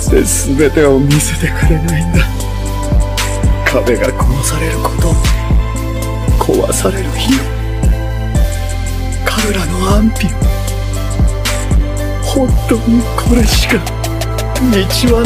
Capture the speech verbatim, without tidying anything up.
して全てを見せてくれないんだ。壁が壊されること、壊される日を、彼らの安否を。本当にこれしか道は